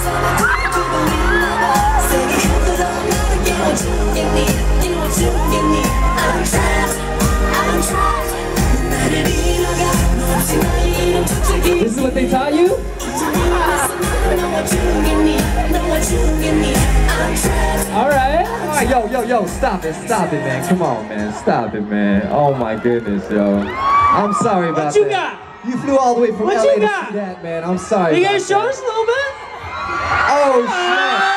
This is what they taught you? Alright. Alright, yo, stop it, man. Come on, man, stop it, man. Oh my goodness, yo. I'm sorry about that. What you got? You flew all the way from what LA you to got? see that, man. I'm sorry. You gonna show us a little bit? Oh, shit.